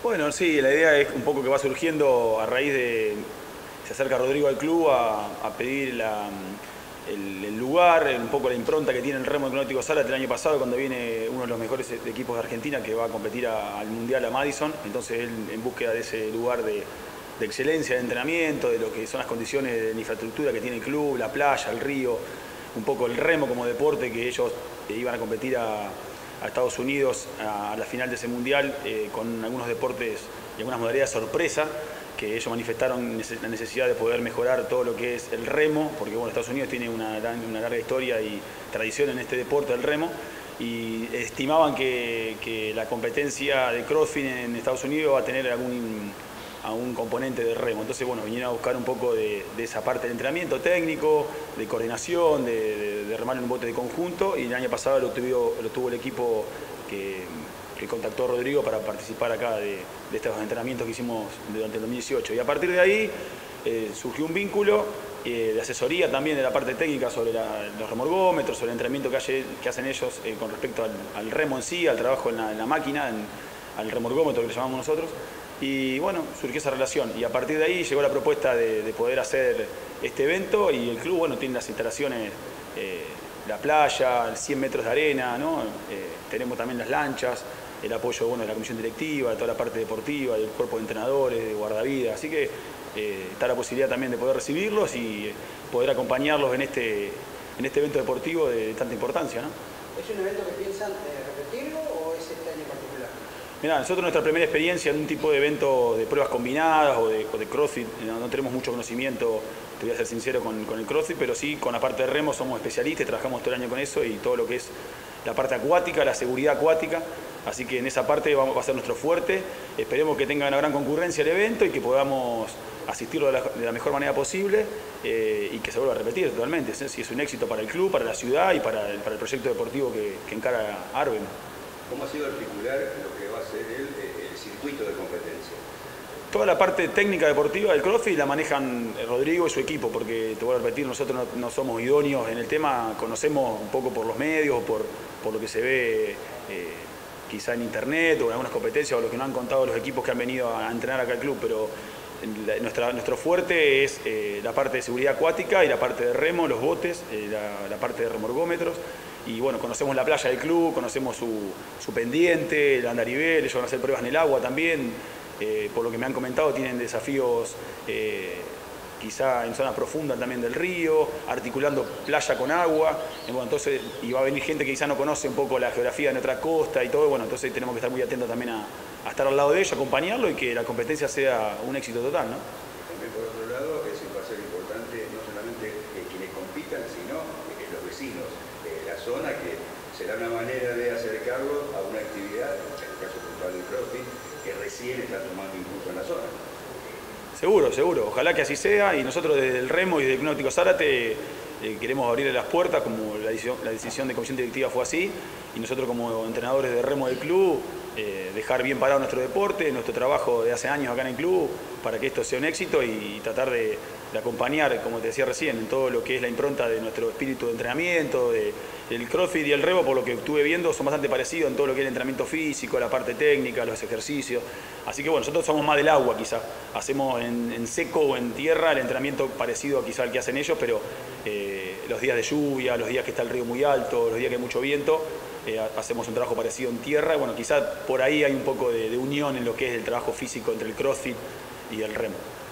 Bueno, sí, la idea es un poco que va surgiendo a raíz de... Se acerca Rodrigo al club a pedir el lugar, un poco la impronta que tiene el remo del Club Náutico Zárate el año pasado, cuando viene uno de los mejores equipos de Argentina que va a competir al Mundial a Madison. Entonces él, en búsqueda de ese lugar de excelencia de entrenamiento, de lo que son las condiciones de infraestructura que tiene el club, la playa, el río, un poco el remo como deporte, que ellos iban a competir a Estados Unidos a la final de ese mundial con algunos deportes y algunas modalidades sorpresa, que ellos manifestaron la necesidad de poder mejorar todo lo que es el remo, porque bueno, Estados Unidos tiene una larga historia y tradición en este deporte del remo, y estimaban que la competencia de CrossFit en Estados Unidos va a tener algún componente de remo. Entonces, bueno, vinieron a buscar un poco de esa parte del entrenamiento técnico, de coordinación, de remar en un bote de conjunto, y el año pasado lo tuvo el equipo que contactó a Rodrigo para participar acá de estos entrenamientos que hicimos durante el 2018. Y a partir de ahí surgió un vínculo de asesoría también de la parte técnica sobre los remorgómetros, sobre el entrenamiento que hacen ellos con respecto al remo en sí, al trabajo en la máquina, al remorgómetro que le llamamos nosotros. Y bueno, surgió esa relación y a partir de ahí llegó la propuesta de poder hacer este evento, y el club, bueno, tiene las instalaciones, la playa, 100 metros de arena, ¿no? Tenemos también las lanchas, el apoyo, bueno, de la comisión directiva, de toda la parte deportiva, del cuerpo de entrenadores, de guardavidas, así que está la posibilidad también de poder recibirlos y poder acompañarlos en este evento deportivo de tanta importancia, ¿no? ¿Es un evento que piensan repetirlo o es este año en particular? Mirá, nosotros nuestra primera experiencia en un tipo de evento de pruebas combinadas o de CrossFit, no tenemos mucho conocimiento, te voy a ser sincero, con el CrossFit, pero sí con la parte de remo somos especialistas, trabajamos todo el año con eso y todo lo que es la parte acuática, la seguridad acuática, así que en esa parte va a ser nuestro fuerte. Esperemos que tenga una gran concurrencia el evento y que podamos asistirlo de la mejor manera posible y que se vuelva a repetir totalmente, si es un éxito para el club, para la ciudad y para el proyecto deportivo que encara Arben. ¿Cómo ha sido articular lo que va a ser el circuito de competencia? Toda la parte técnica deportiva del CrossFit la manejan Rodrigo y su equipo, porque te voy a repetir, nosotros no somos idóneos en el tema, conocemos un poco por los medios, por lo que se ve quizá en internet o en algunas competencias o lo que nos han contado los equipos que han venido a entrenar acá al club, pero nuestro fuerte es la parte de seguridad acuática y la parte de remo, los botes, la parte de remorgómetros. Y bueno, conocemos la playa del club, conocemos su pendiente, el andarivel, ellos van a hacer pruebas en el agua también. Por lo que me han comentado, tienen desafíos quizá en zonas profundas también del río, articulando playa con agua. Bueno, entonces, y va a venir gente que quizá no conoce un poco la geografía de nuestra costa y todo. Bueno, entonces tenemos que estar muy atentos también a estar al lado de ellos, acompañarlo y que la competencia sea un éxito total, ¿no? Por otro lado, va a ser importante no solamente quienes compitan, sino los vecinos de la zona, que será una manera de acercarlos a una actividad, en el caso puntual del CrossFit, que recién está tomando impulso en la zona. Seguro, seguro. Ojalá que así sea, y nosotros desde el remo y desde el Club Náutico Zárate queremos abrirle las puertas, como la decisión de comisión directiva fue así, y nosotros como entrenadores de remo del club dejar bien parado nuestro deporte, nuestro trabajo de hace años acá en el club, para que esto sea un éxito y tratar de acompañar, como te decía recién, en todo lo que es la impronta de nuestro espíritu de entrenamiento, el CrossFit y el remo, por lo que estuve viendo, son bastante parecidos en todo lo que es el entrenamiento físico, la parte técnica, los ejercicios. Así que bueno, nosotros somos más del agua quizá, hacemos en seco o en tierra el entrenamiento parecido quizá al que hacen ellos, pero los días de lluvia, los días que está el río muy alto, los días que hay mucho viento, hacemos un trabajo parecido en tierra. Y bueno, quizá por ahí hay un poco de unión en lo que es el trabajo físico entre el CrossFit y el remo.